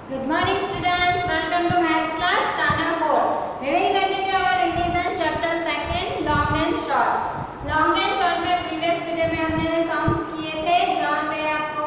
Good morning students, welcome to maths class standard 4. We will continue our revision chapter 2 long and short. Long and short में previous period में हमने sums किए थे जहाँ पे आपको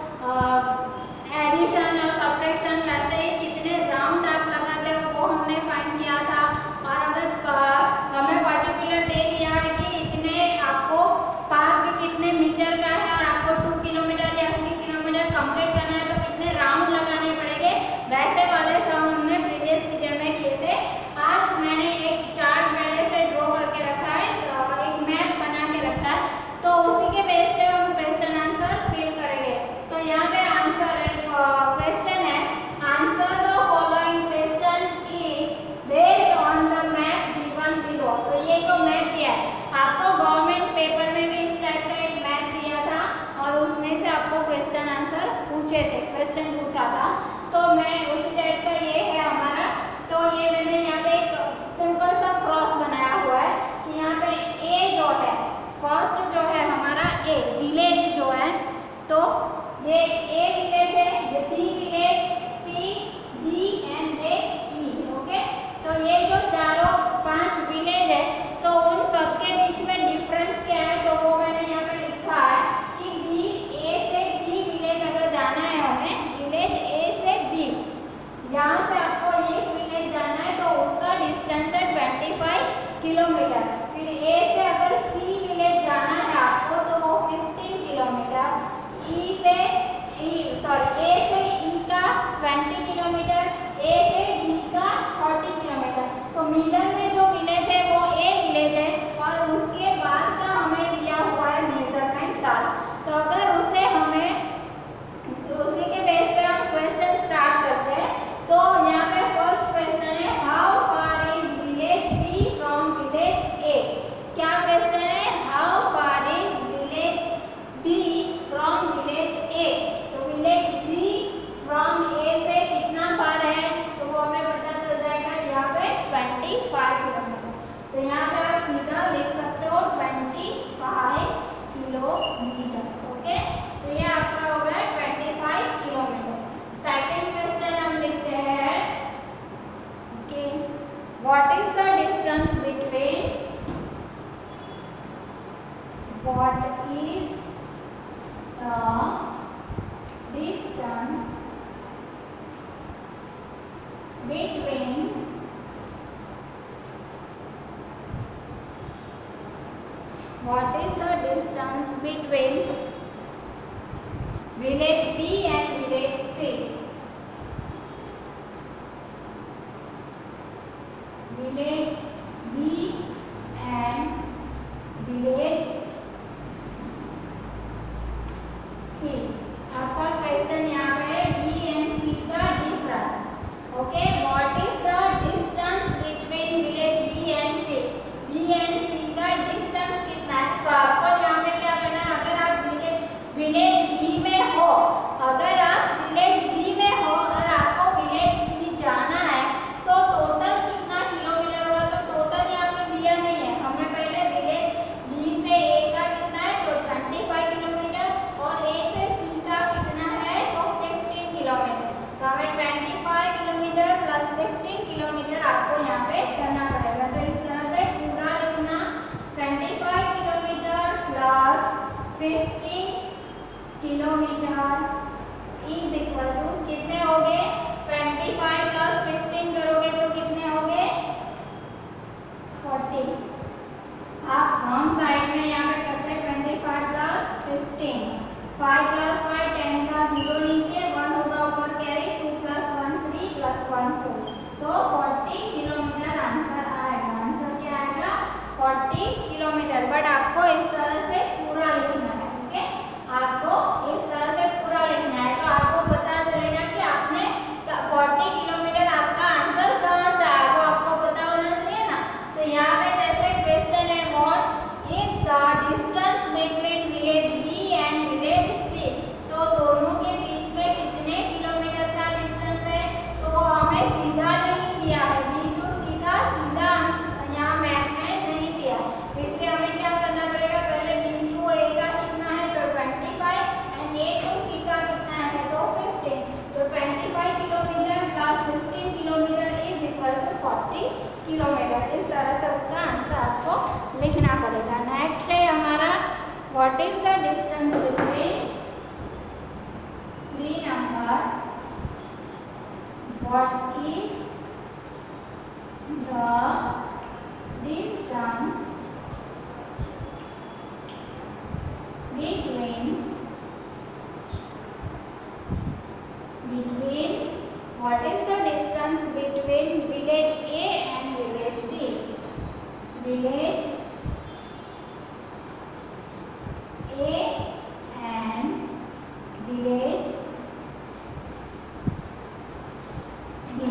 एडिशन और सब्ट्रैक्शन वैसे ही कितने राउंड आप लगाते हो वो हमने फाइंड किया था। और अगर हमें पर्टिकुलर दे दिया है कि इतने आपको पार्क कितने मीटर का है और आपको 2 किलोमीटर या 3 किलोमीटर कंप्लीट करना है तो कितने राउंड लगाने पड़ेंगे, वैसे वाले सम हमने प्रीवियस पीरियड में किए थे। आज मैंने एक चार्ट पहले से ड्रॉ करके रखा है, एक मैप बना के रखा है, तो उसी के बेस पे हम क्वेश्चन आंसर फिल करेंगे। तो यहाँ पे आंसर क्वेश्चन है answer the following question is based on the map given below. तो ये जो मैप दिया है आपको गवर्नमेंट पेपर में भी इस टाइप का एक मैप दिया था और उसमें से आपको क्वेश्चन आंसर पूछे थे, क्वेश्चन पूछा था। तो मैं उसी टाइप का ये है हमारा। तो ये मैंने यहाँ पे एक सिंपल सा क्रॉस बनाया हुआ है कि यहाँ पे ए जो है फर्स्ट जो है हमारा ए विलेज जो है, तो ये ए विलेज है, ये B village, C, D and ये ई। ओके, तो ये जो चारों 5 विलेज है तो उन सबके बीच में डिफरेंस क्या है, तो वो मैंने यहाँ पे लिखा है कि बी ए से बी विलेज अगर जाना है हमें, विलेज ए से बी यहाँ से आपको ये विलेज जाना है तो उसका डिस्टेंस है 25 किलोमीटर। फिर ए से अगर सी विलेज जाना है आपको तो वो 15 किलोमीटर, ए से ई का 20 किलोमीटर, ए से डी का 30 किलोमीटर। तो मिडल में जो विलेज है वो ए विलेज है और उसके बाद का हमें दिया हुआ है मेजरमेंट 7। तो अगर उसे हमें उसी के बेस पे हम क्वेश्चन स्टार्ट करते हैं। तो यहाँ पे फर्स्ट क्वेश्चन है how far is village B from village A. क्या क्वेश्चन है, how far is village B from village A. तो विलेज बी फ्रॉम ए से कितना फार है तो वो हमें पता चल जाएगा यहाँ पे 25 किलोमीटर। तो यहाँ पे आप सीधा लिख सकते हो 25 किलोमीटर। ओके, तो ये आपका हो गया 25 किलोमीटर। सेकंड क्वेश्चन हम लिखते हैं कि what is the distance between village B and village C? Village B and village C। आपका क्वेश्चन यहाँ पे B and C का difference. Okay, what is the distance between village B and C? B and C का distance कितना है? तो आपको यहाँ पे क्या करना है, अगर आप विलेज B में हो, अगर आप विलेज B में हो और आपको विलेज C जाना है तो टोटल कितना किलोमीटर होगा? तो टोटल यहाँ पे दिया नहीं है, हमें पहले विलेज B से A का कितना है तो 25 किलोमीटर और A से C का कितना है तो 15 किलोमीटर। तो हमें 25 किलोमीटर प्लस 15 किलोमीटर आपको यहाँ पे करना पड़ेगा। तो इस तरह से पूरा लिखना 25 kilometre plus 15 kilometre is equal to कितने हो गए 25 प्लस 15 करोगे तो कितने हो गए 40। आप रॉन्ग साइड में यहाँ पे करते हैं 25 प्लस 15, 5 प्लस 5 10 का 0 नीचे 1 होगा ऊपर कैरी 2 प्लस 1 3 प्लस 1 4। तो 40 किलोमीटर आंसर आएगा। आंसर क्या आएगा 40 किलोमीटर। बट आपको इस तरह से पूरा लिखना है। ओके, आपको इस तरह से पूरा लिखना है तो आपको पता चलेगा कि आपने 40 किलोमीटर आपका आंसर कहाँ से आया वो आपको पता होना चाहिए ना। तो यहाँ पे जैसे क्वेश्चन है what is the distance between village B and village C. is the distance between three numbers? What is the distance between what is the distance between village A and village D? Village A and village D.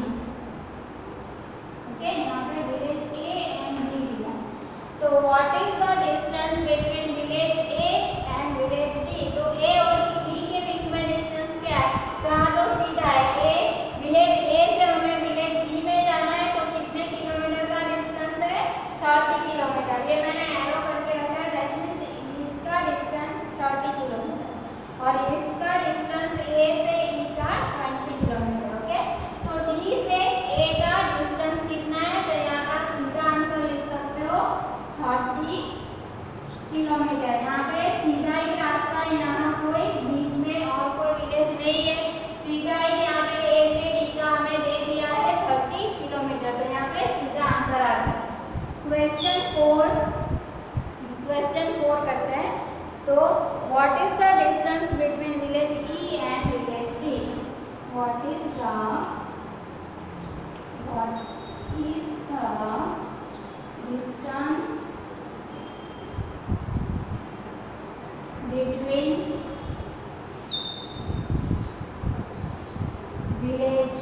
Okay, यहाँ पे village A and D दिया। तो what is the distance between village A and village D? तो A और D के बीच में distance क्या है? तो यहाँ तो सीधा है, A विलेज A से हमें विलेज D में जाना है, तो कितने किलोमीटर का डिस्टेंस है? 30 किलोमीटर। ये मैंने एरो करके रखा है, दैट मींस इसका डिस्टेंस 30 किलोमीटर और इसका डिस्टेंस A से E का 20 किलोमीटर। ओके, तो D से A का डिस्टेंस कितना है? तो यहाँ आप सीधा आंसर लिख सकते हो 30 किलोमीटर। यहाँ पे सीधा ही रास्ता है, यहाँ कोई बीच में और कोई विलेज नहीं है, सीधा ही यहाँ पे A से D का हमें दे दिया है 30 किलोमीटर। तो यहाँ पे सीधा आंसर आ जाए। क्वेश्चन 4 करते हैं। तो what is the distance between village E and village D? What is the distance between village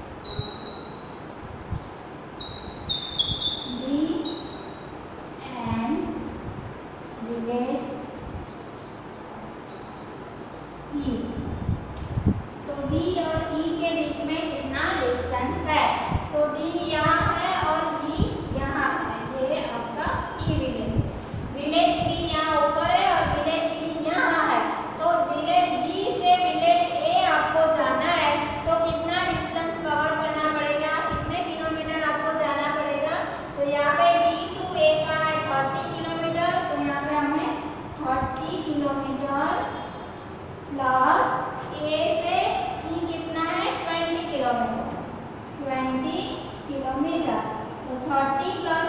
D and village E? तो D और E के बीच में कितना डिस्टेंस है? तो D यहाँ है और E यहाँ है, ये आपका E विलेज। विलेज D यहाँ ऊपर है और विलेज E यहाँ है। तो विलेज D से विलेज A आपको जाना है, तो कितना डिस्टेंस कवर करना पड़ेगा? कितने किलोमीटर आपको जाना पड़ेगा? तो यहाँ पे D to A का है 30 किलोमीटर, तो यहाँ पे हमें 30 किलोमीटर प्लस A से E कितना है? 20 किलोमीटर। 20 किलोमीटर, तो 30 प्लस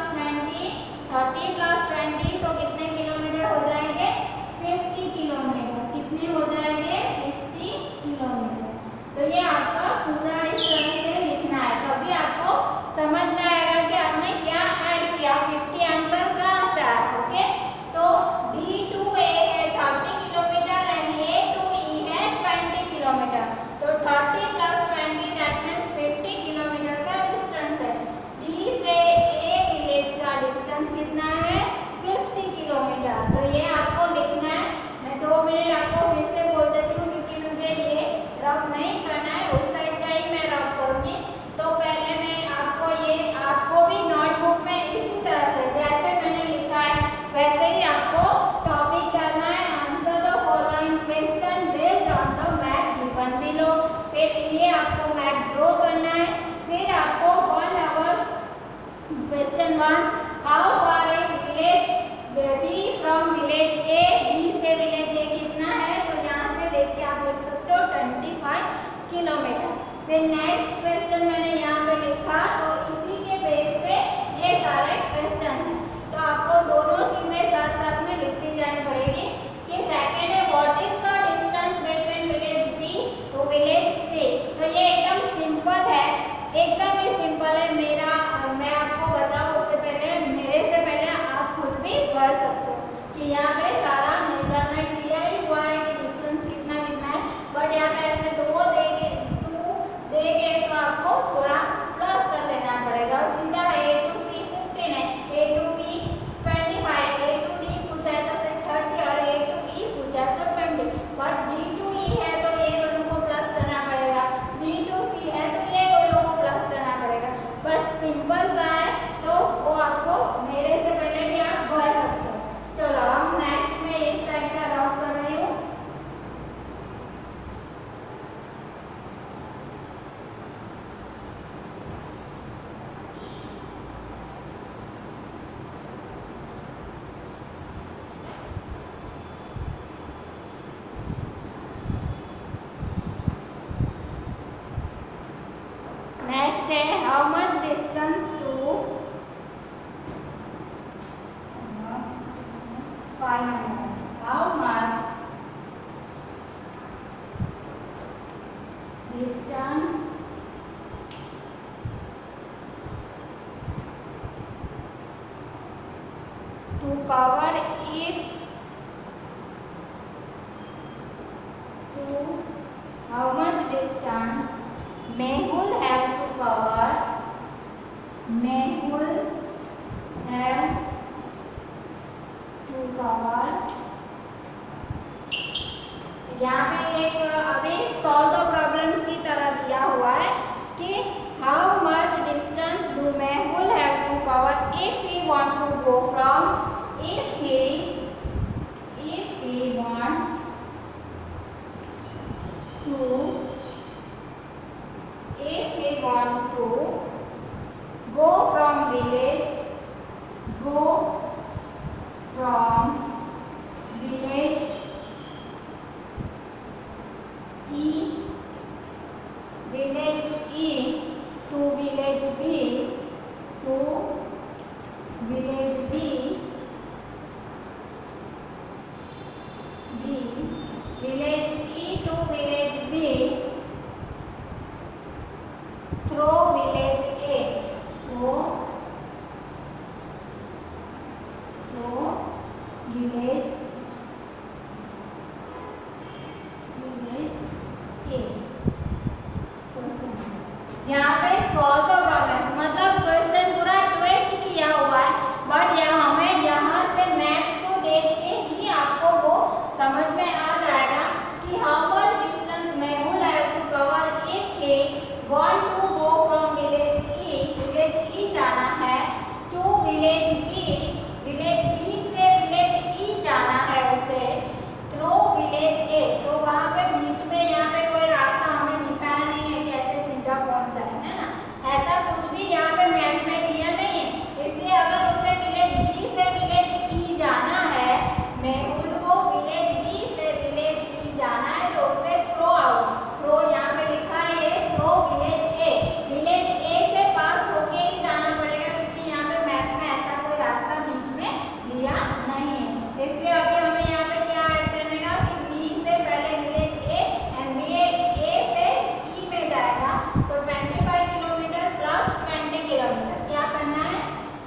20 तो कितने किलोमीटर हो जाएंगे? 50 किलोमीटर। कितने हो जाएंगे? 50 किलोमीटर। तो ये आपका पूरा इस तरह से लिखना है, तभी आपको समझ में आएगा कि आपने क्या ऐड किया। 50 आंसर कहाँ से आया? ओके, तो D to A है 30 kilometre and A to E है 20 किलोमीटर। तो 30 प्लस 20 दैट मींस 50 किलोमीटर का डिस्टेंस है। D से A विलेज का डिस्टेंस कितना है? 50 किलोमीटर। तो ये आपको लिखना है। मैं 2 मिनट आपको फिर से बोल देती हूँ, क्योंकि मुझे ये रफ नहीं करना है, उस साइड का ही मैं रफ करूँगी। तो पहले मैं आपको भी नोटबुक में इसी तरह से जैसे मैंने लिखा है वैसे ही आपको टॉपिक करना है। Answer the following question based on the map given below. फिर ये आपको मैप ड्रॉ करना है। फिर आपको 1 hour question 1, how far is village B from village A? B से विलेज A कितना है? तो यहाँ से देख के आप लिख सकते हो 25 किलोमीटर। फिर नेक्स्ट क्वेश्चन मैंने यहाँ पे लिखा, तो इसी के बेस पे ये सारे क्वेश्चन हैं। तो आपको दोनों चीजें साथ साथ में लिखती जानी पड़ेगी। कि सेकंड है what is the distance between village B to village C? तो ये एकदम सिंपल है, एकदम ही सिंपल है। मैं आपको बताऊं उससे पहले, मेरे से पहले आप खुद भी पढ़ सकते हो कि यहाँ पे सारा distance to cover if to how much distance Mehul have to cover, Mehul have to cover। यहाँ पे एक अभी सॉल्व द प्रॉब्लम्स की तरह दिया हुआ है कि how much distance do Mehul have to cover if he want to go from, if he want to go from village village E to village B village B E to village B through village A, through village A। यहाँ पे solve the problems मतलब question पूरा twist किया हुआ है, but हमें यहाँ से मैप को देख के ही आपको वो समझ में आ जाएगा कि how much distance Mehul have to cover if he want to go from village E जाना है to village B से village E जाना है उसे through village A। तो वहाँ पे बीच में यहाँ पे कोई रास्ता हमें दिखाया नहीं है कैसे सीधा पहुँच जाए, है ना, ऐसा कुछ भी यहाँ पे मैप में दिया नहीं है। इसलिए अगर उसे विलेज B से विलेज E जाना है, Mehul को विलेज B से विलेज E जाना है, तो उसे थ्रो यहाँ पे लिखा है ये थ्रो विलेज A से पास होके ही जाना पड़ेगा क्योंकि यहाँ पे मैप में ऐसा कोई रास्ता बीच में दिया नहीं है। इसलिए अभी हमें यहाँ पे क्या ऐड करने का कि B से पहले विलेज A एंड A से E में जाएगा, तो 25 किलोमीटर प्लस 20 किलोमीटर क्या करना है,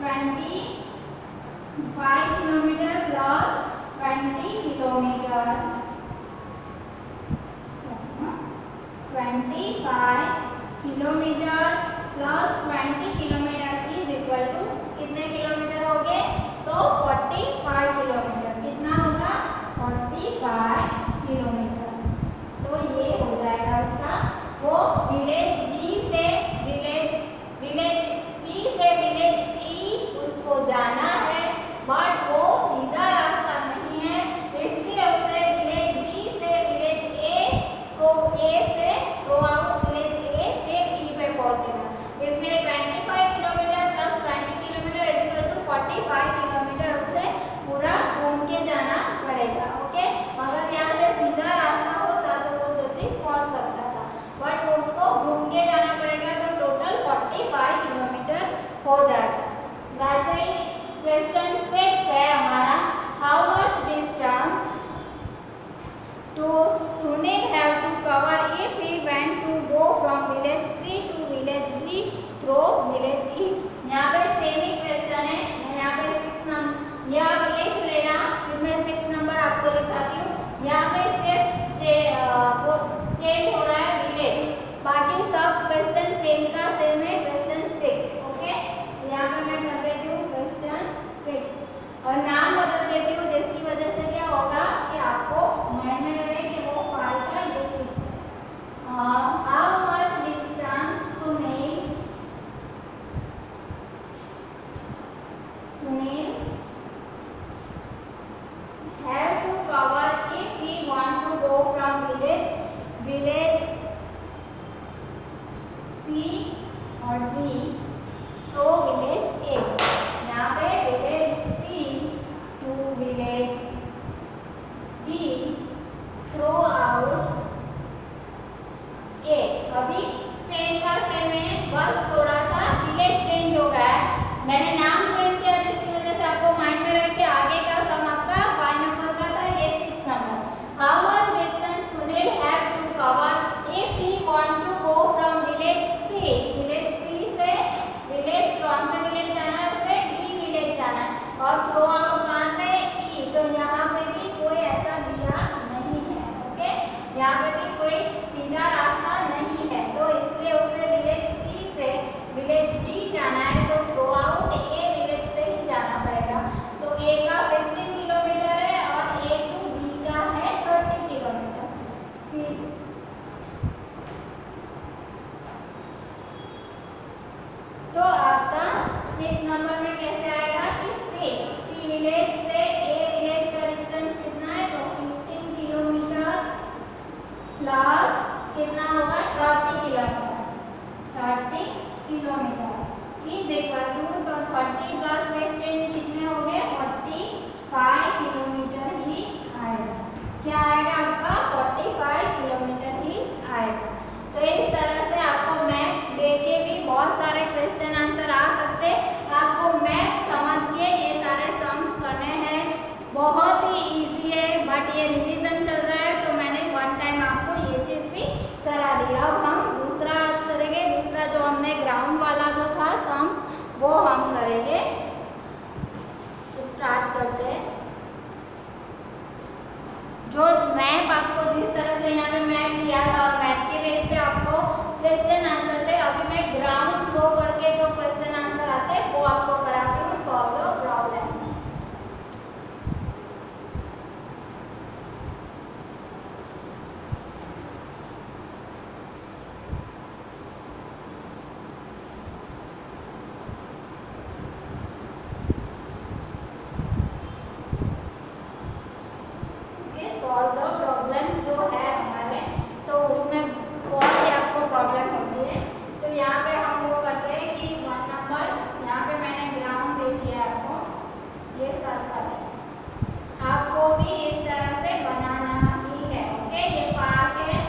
25 kilometre plus 20 kilometre 25 kilometre plus 20 kilometre is equal to कितने किलोमीटर हो गए, तो 45 किलोमीटर। कितना होगा, 45 किलोमीटर। तो ये हो जाएगा उसका, वो विलेज B से विलेज E उसको जाना है, बट वो सीधा रास्ता नहीं है, इसलिए उसे विलेज B से विलेज A को A से थ्रो आउट विलेज A फिर E पे पहुंचेगा। इसलिए 25 kilometre plus 20 kilometre is equal to 45 kilometre उसे पूरा घूम के जाना पड़ेगा। ओके, अगर यहाँ से सीधा रास्ता होता तो वो जल्दी पहुंच सकता था, बट उसको घूम के जाना पड़ेगा, तो टोटल 45 किलोमीटर हो जाएगा। वैसे ही क्वेश्चन 6 है हमारा, how much distance to Sunil have to cover if he went to go from village C to village D through village E। यहाँ पे सेम ही क्वेश्चन है, मैं यहाँ पे 6 नंबर यह आप लिख लेना, फिर मैं 6 नंबर आपको लिखाती हूँ। यहाँ पे सिर्फ चेंज हो रहा है विलेज, बाकी सब क्वेश्चन सेम का सेम है, क्वेश्चन 6। ओके, तो यहाँ पे मैं कर देती हूँ क्वेश्चन 6 और नाम बदल देती हूँ, जिसकी वजह से क्या होगा कि आपको माइंड में रहे कि वो 5 का ये 6 है। How much distance Sunil have to cover if he want to go from village C और D through village A। यहाँ पे village C to village D throw out A। अभी सेम का सेम है, बस थोड़ा सा विलेज चेंज हो गया है, मैंने नाम चेंज किया जिसकी वजह से आपको माइंड में रहे कि आगे का सम आपका 5 नंबर का था, ये 6 number. How much distance Sunil have to cover if he want to plus कितना होगा 30 kilometre, 30 kilometre is equal to, तो 30 प्लस 15 कितने हो गए 45 किलोमीटर ही आएगा। क्या आएगा आपका 45 किलोमीटर ही आएगा। तो इस तरह से आपको मैथ देके भी बहुत सारे क्वेश्चन आंसर आ सकते। आपको मैथ समझ के ये सारे सम्स करने हैं, बहुत ही इजी है, बट ये रिवीजन चल रहा है तो मैंने वन टाइम आपको ये चीज़ भी करा दी। अब हम दूसरा आज करेंगे, दूसरा जो हमने ग्राउंड वाला जो था सम्स वो हम करेंगे। स्टार्ट करते हैं। जो मैप आपको जिस तरह से यहाँ पे मैप दिया था और मैप के बेस पे आपको क्वेश्चन आंसर थे, अभी मैं ग्राउंड ड्रॉ करके जो क्वेश्चन आंसर आते हैं वो आपको कराती हूँ। Solve the problem. Solve the problems जो है हमारे, तो उसमें बहुत ही आपको प्रॉब्लम होती है। तो यहाँ पे हम वो करते हैं कि 1 नंबर यहाँ पे मैंने ग्राउंड दे दिया है आपको, ये सर्कल है, आपको भी इस तरह से बनाना ही है। ओके, ये पार्क है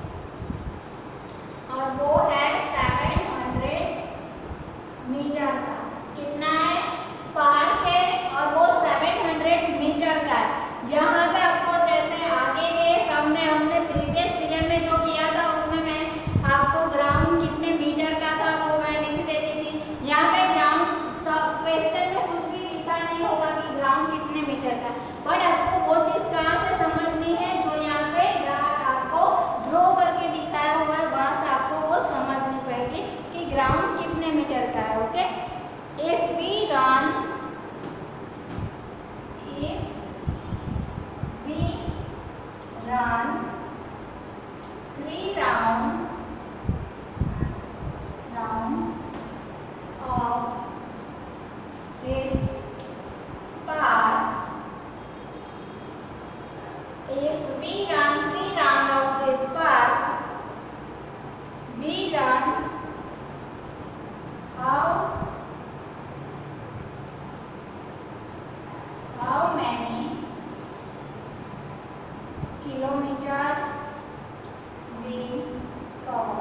और वो है 700 मीटर का। कितना है? पार्क है और वो 700 मीटर का है। यहाँ पे आपको जैसे आगे के सामने हमने प्रीवियस पीरियड में जो किया था उसमें मैं आपको ग्राउंड कितने मीटर का था वो मैं लिख देती थी। यहाँ पे ग्राउंड सब क्वेश्चन में कुछ भी लिखा नहीं होगा कि ग्राउंड कितने मीटर का, बट आपको वो चीज़ कहाँ से समझनी है जो यहाँ पे आपको ड्रॉ करके दिखाया हुआ है, वहाँ से आपको वो समझनी पड़ेगी कि ग्राउंड कितने मीटर का है। Okay, if we run run 3 rounds of this path. If we run 3 rounds of this path, we run how many kilometre we cover.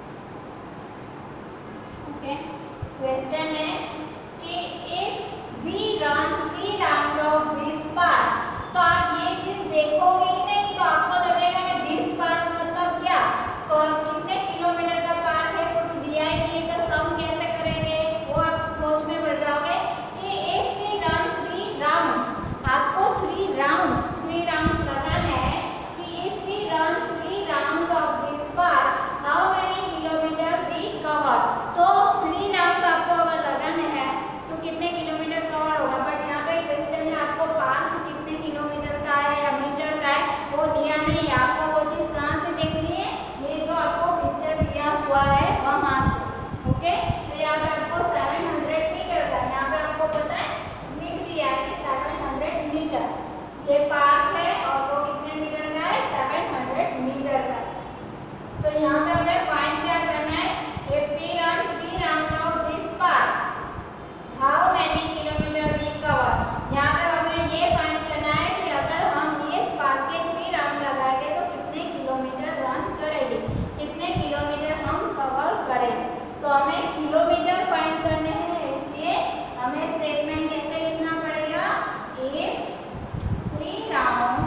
Okay, question है कि if we run 3 round of this park, तो आप ये चीज देखोगे ही नहीं तो आपको लगेगा कि दिस पार्क मतलब क्या, कितने किलोमीटर का पार्क है, कुछ दिया ही नहीं तो सम कैसे करेंगे, वो आप सोच में पड़ जाओगे कि इफ वी रन 3 राउंड्स, आपको 3 राउंड्स लगाना है कि if we run 3 rounds of this park how many kilometre we cover. तो 3 राउंड्स आपको अगर लगाने हैं तो कितने किलोमीटर कवर होगा, बट यहाँ पे क्वेश्चन में आपको पार्क कितने किलोमीटर का है या मीटर का है वो दिया नहीं है। आपको वो चीज़ कहाँ से देखनी है, ये जो आपको पिक्चर दिया हुआ है वहाँ से। ओके, तो यहाँ पे आपको 700 मीटर का, यहाँ पे आपको पता है लिख दिया है कि 700 मीटर ये पार्क है और वो कितने मीटर का है 700 मीटर का। तो यहाँ पे हमें फाइंड क्या करना है, if we run 3 round of this park how many kilometre we cover. यहाँ पे हमें ये फाइंड करना है कि अगर हम इस पार्क के 3 राउंड लगाएंगे तो कितने किलोमीटर रन करेंगे, कितने किलोमीटर हम कवर करेंगे। तो हमें किलोमीटर फाइंड करने हैं, इसलिए हमें स्टेटमेंट कैसे लिखना पड़ेगा, if 3 round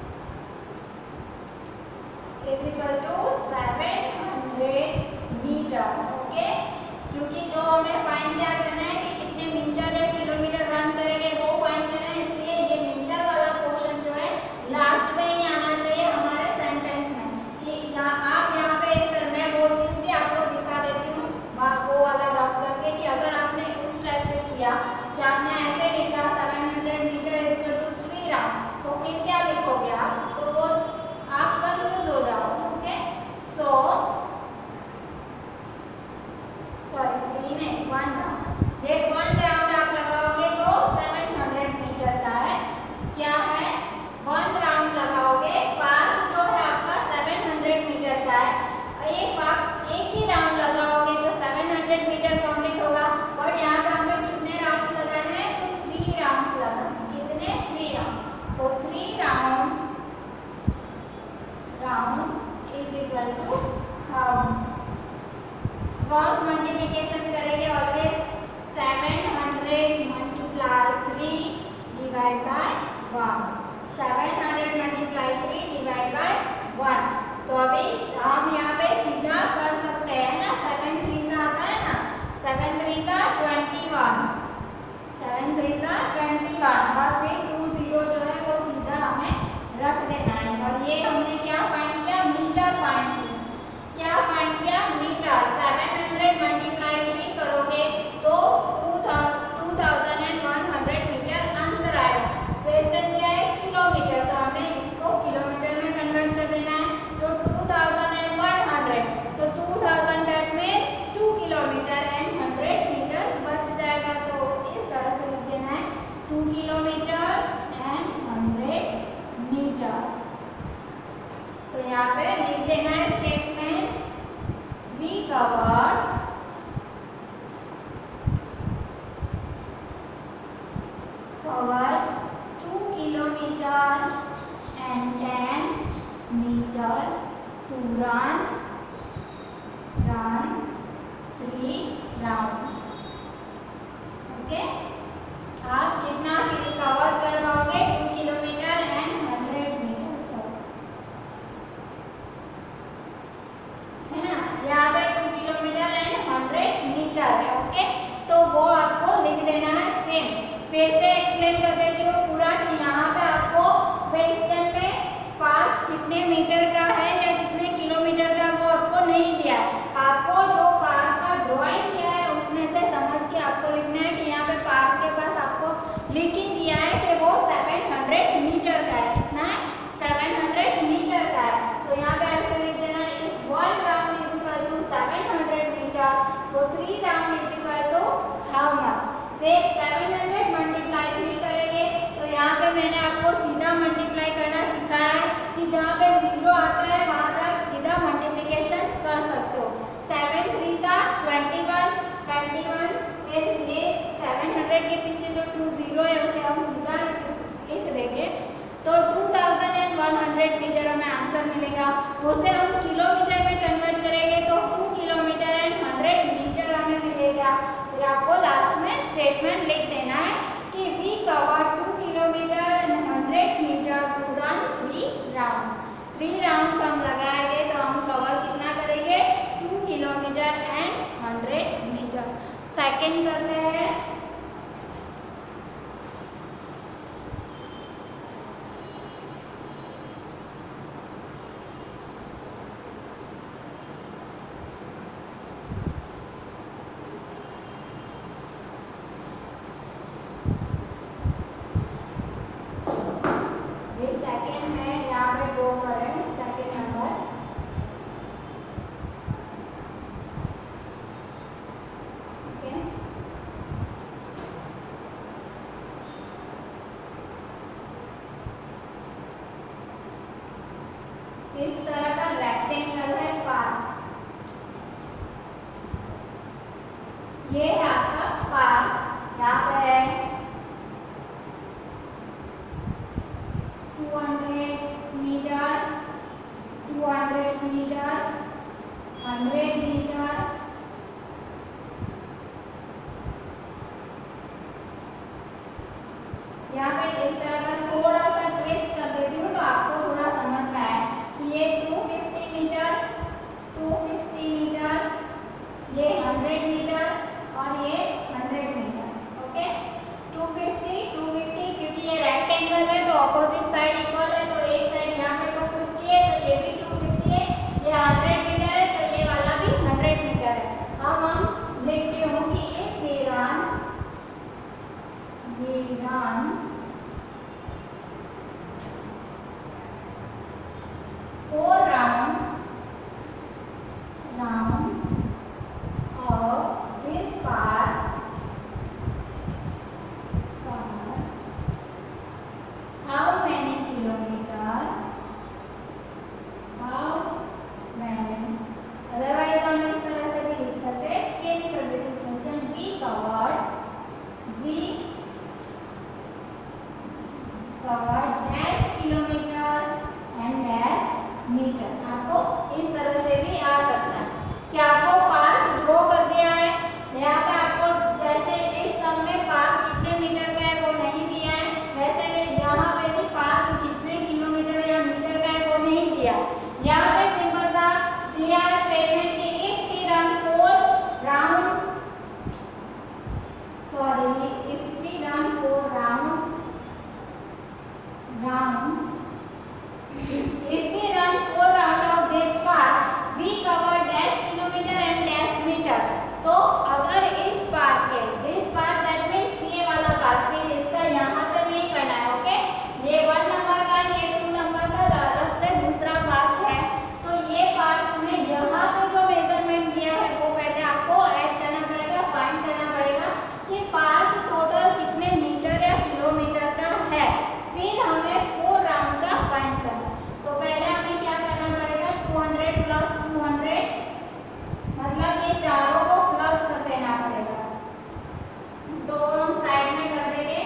is equal to 700 metre. Okay, क्योंकि जो हमें फाइंड क्या करना है कि कितने मीटर या किलोमीटर रन करेंगे वो फाइंड करना है, इसलिए ये मीटर वाला क्वेश्चन जो है लास्ट में ही आना चाहिए हमारे सेंटेंस में। कि आप यहाँ पे इस तरह मैं वो चीज़ भी आपको दिखा देती हूँ वो वाला रफ करके कि अगर आपने इस टाइप से किया कि आपने ऐसे लिखा 700 metre is equal to 3 round, तो फिर क्या लिखोगे आप, तो वो आप कंफ्यूज हो जाओगे। ओके, सो सॉरी 3 नहीं 1 राउंड, ये 1 राउंड आप round is equal to how. Cross multiplication करेंगे always 700 multiply 3 divide by 1। 700 multiply 3 divide by 1। तो अभी हम यहाँ पे सीधा कर सकते हैं ना, 7 3 आता है ना, 7 3 21, 7 3 21 और फिर 2 0 जो है वो सीधा हमें रख देना है। और ये हमने क्या फाइंड किया, मीटर फाइंड किया। क्या फाइंड किया, मीटर। 700 मल्टीप्लाई 3 करोगे तो 2100 मीटर आंसर आएगा। क्वेश्चन क्या है, किलोमीटर, तो हमें इसको किलोमीटर में कन्वर्ट कर देना है। तो 2100, तो 2000 that means 2 kilometre and 100 metre बच जाएगा। तो इस तरह से लिख देना है 2 किलोमीटर एंड 100 मीटर। तो यहाँ पे लिख देना है statement, we cover cover 2 kilometer and 10 meter to run 3 round। Okay, आप कितना कवर कर पाओगे, 2 किलोमीटर एंड 100 मीटर, है ना। यहाँ पे 2 किलोमीटर एंड 100 मीटर है। ओके, तो वो आपको लिख देना है सेम। फिर से एक्सप्लेन कर देती हूँ पूरा कि यहाँ पे आपको क्वेश्चन में पार्क कितने मीटर का है या कितने किलोमीटर का वो आपको नहीं दिया है। आपको जो पार्क का ड्राइंग दिया है उसमें से समझ के आपको लिखना है कि यहाँ पे पार्क के पास आपको लिख ही दिया है कि वो 700 मीटर का है। कितना है, 700 मीटर का है। तो यहाँ पे ऐसे लिख देना है, if 1 round is equal to 700 metre, so 3 round is equal to how much. फिर 700 मल्टीप्लाई 3 करेंगे तो यहाँ पे मैंने आपको सीधा मल्टीप्लाई करना सिखाया है कि जहाँ पे 0 आता है वहाँ पे आप सीधा मल्टीप्लिकेशन कर सकते हो। 7 3 21, फिर ये 700 के पीछे जो 2 0 है उसे हम सीधा लिख देंगे तो 2100 मीटर हमें आंसर मिलेगा। उसे हम किलोमीटर में कन्वर्ट करेंगे तो 2 किलोमीटर एंड 100 मीटर हमें मिलेगा। फिर आपको लास्ट में स्टेटमेंट लिख देना है कि we cover 2 kilometre and 100 metre to run 3 rounds. 3 rounds हम लगाएंगे तो हम कवर कितना करेंगे, 2 किलोमीटर एंड 100 मीटर। सेकंड करते हैं, इस तरह का रेक्टेंगल है पार्क। ये है आपका पार्क। यहाँ पे है 200 मीटर, 200 मीटर, 100 मीटर, यहाँ पे इस तरह का थोड़ा सा ट्विस्ट कर देती हूँ तो आपको थोड़ा समझ में आए कि ये 250 मीटर, 250 मीटर, ये 100 मीटर और ये 100 मीटर। ओके, 250 250 क्योंकि ये रेक्टेंगल है तो ऑपोजिट साइड इक्वल है, तो एक साइड यहाँ पे 250 है तो ये भी 250 है, ये 100 मीटर है तो ये वाला भी 100 मीटर। आपको इस तरह से भी आ सकता है कि आपको पार्क ड्रॉ कर दिया है, यहाँ पे आपको जैसे इस सब में पार्क कितने मीटर का है वो नहीं दिया है, वैसे यहाँ पे भी पार्क कितने किलोमीटर या मीटर का है वो नहीं दिया। यहाँ पे सिंपल सा दिया है स्टेटमेंट कि if we run 4 round of this park we cover dash kilometer and dash meter। तो अगर इस पार्क के दिस पार्क दैट मींस ये वाला पार्क, फिर इसका यहाँ से नहीं करना है, ओके। ये 1 नंबर का, ये 2 नंबर का अलग से दूसरा पार्क है। तो ये पार्क में यहाँ पे जो मेजरमेंट दिया है वो पहले आपको ऐड करना पड़ेगा, फाइंड करना पड़ेगा कि पार्क टोटल कितने मीटर या किलोमीटर का है, फिर हमें 4 राउंड का फाइंड करना। तो पहले हमें क्या करना पड़ेगा, 200 प्लस 200 मतलब ये चारों को प्लस कर देना पड़ेगा। तो हम साइड में कर देंगे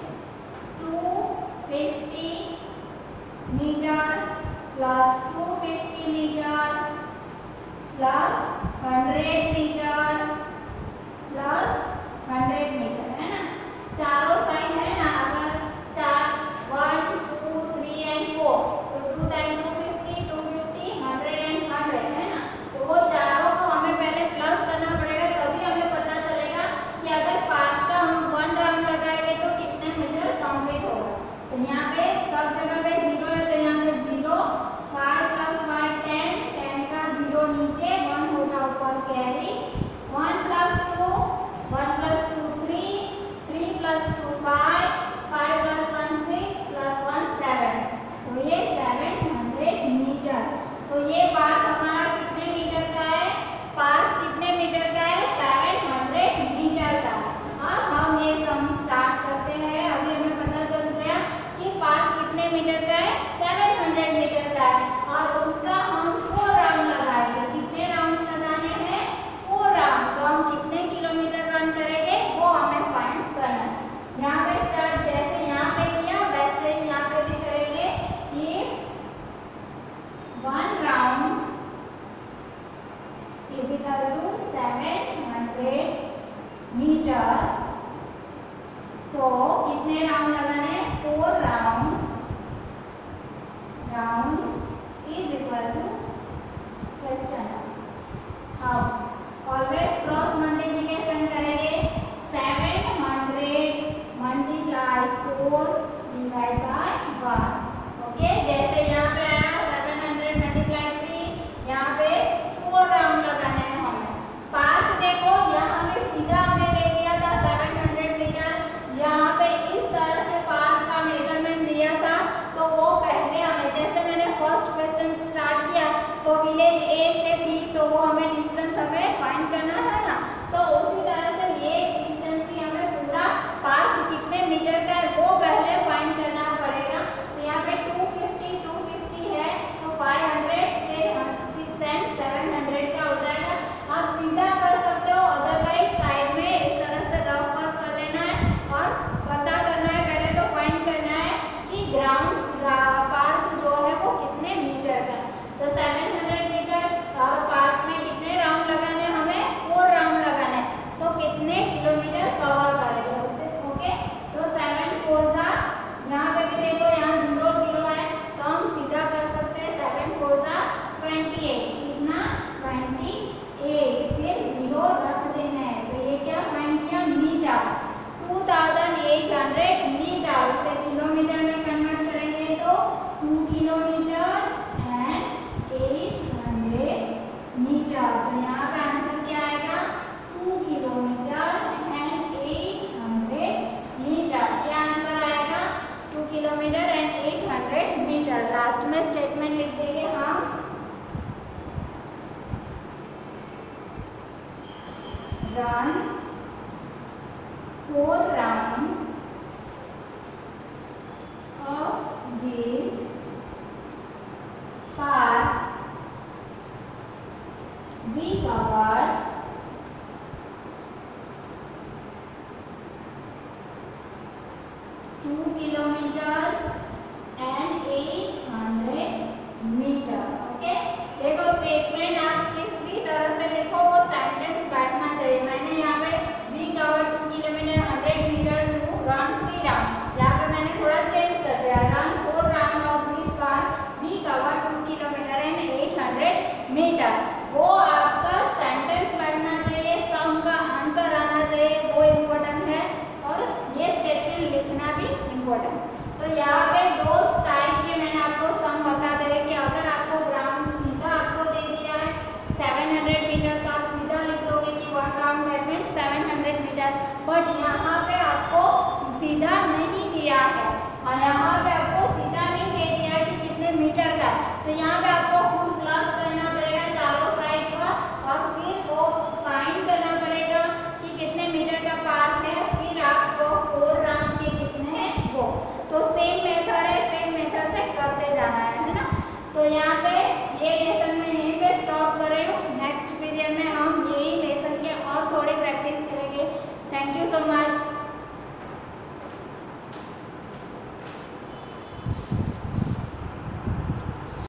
250 metre plus 250 metre plus 100 metre plus 100 metre, है ना। चारों साइड है ना, अगर 1 2 3 एंड 4 तो 2 टाइम 250 250 100 एंड 100 है ना। तो वो चारों को हमें पहले प्लस करना पड़ेगा, तभी हमें पता चलेगा कि अगर पार्क का हम 1 राउंड लगाएंगे तो कितने मीटर कंप्लीट होगा। तो यहाँ पे सब जगह पे 0 है, तो यहाँ पे 0 5 प्लस 5 10 10 का 0 नीचे 1 होगा ऊपर carry 1 plus 2 1 plus 2 3 3 plus 2 5 5 plus 1 6 plus 1 7। तो ये 700 मीटर। तो ये पार्क हमारा कितने मीटर का है, पार्क कितने मीटर का है, 700 मीटर का। अब हम ये सम स्टार्ट करते हैं। अभी हमें पता चल गया कि पार्क कितने मीटर का है, 700 मीटर का है, और उसका हम 4 राउंड लगाएंगे। कितने राउंड लगाने हैं, 4 राउंड। तो हम कितने किलोमीटर रन करेंगे वो हमें फाइंड करना है। यहाँ पे स्टार्ट जैसे यहाँ पे किया वैसे ही यहाँ पे भी करेंगे कि 1 round is equal to 700 metre. So कितने राउंड लगाने हैं, 4 round. Rounds is equal to question how always cross multiplication करेंगे। 700 मल्टीप्लाई 4 डिवाइड बाय 1, ओके। जैसे यहाँ पे आया 700 मल्टीप्लाई 3, यहाँ पे 4 राउंड लगाने हैं हमें। पार्क देखो यहाँ पे सीधा हमें दे दिया था 700 मीटर, यहाँ पे इस तरह से पार्क का मेजरमेंट दिया था। तो वो पहले हमें, जैसे मैंने फर्स्ट क्वेश्चन स्टार्ट किया तो विलेज ए से बी, तो वो हमें डिस्टेंस हमें फाइंड करना था ना, तो उसी तरह से ये डिस्टेंस भी हमें पूरा पार्क कितने मीटर का है वो पहले फाइंड करना पड़ेगा। तो यहाँ पे 250 है तो 500 फिर 6 एंड 700 का हो जाएगा। आप सीधा कर सकते हो, अदरवाइज साइड में इस तरह से रफ वर्क कर लेना है और पता करना है, पहले तो फाइंड करना है कि ग्राउंड पार्क जो है वो कितने मीटर का है। तो 700 मीटर और पार्क में कितने राउंड लगाने हैं, हमें 4 राउंड लगाने हैं। तो कितने किलोमीटर कवर करेगा, ओके। तो 7 4 जा, यहाँ पे भी देखो यहाँ 0 0 है तो हम सीधा कर सकते हैं 7 4 जा 28, कितना 28, फिर 0 रख देना है। तो ये क्या फाइंड किया, मीटर 2800 मीटर। उसे किलोमीटर में कन्वर्ट करेंगे तो 2 किलोमीटर एंड 800 मीटर। तो यहाँ पे आंसर क्या आएगा, 2 किलोमीटर एंड 800 मीटर। क्या आंसर आएगा, 2 किलोमीटर एंड 800 मीटर। लास्ट में स्टेटमेंट लिख देंगे हम, run 4 round of this park. We covered 2 kilometer